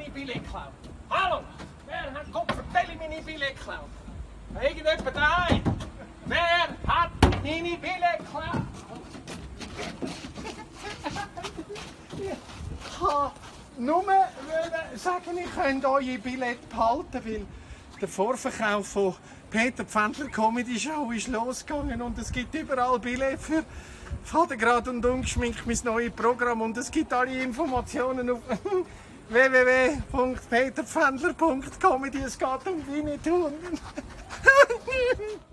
meine Billett geklaut? Hallo? Wer hat Kopfverteilung meine Billett geklaut? Irgendjemand daheim? Wer hat meine Billett geklaut? Ich kann nur sagen, ich könnt eure Billett behalten, weil der Vorverkauf von Peter Pfändler Comedy Show ist losgegangen und es gibt überall Billett für Vatergrad und ungeschminkt mein neues Programm und es gibt alle Informationen auf www.peterpfändler.comedy. Es geht um Winnetou.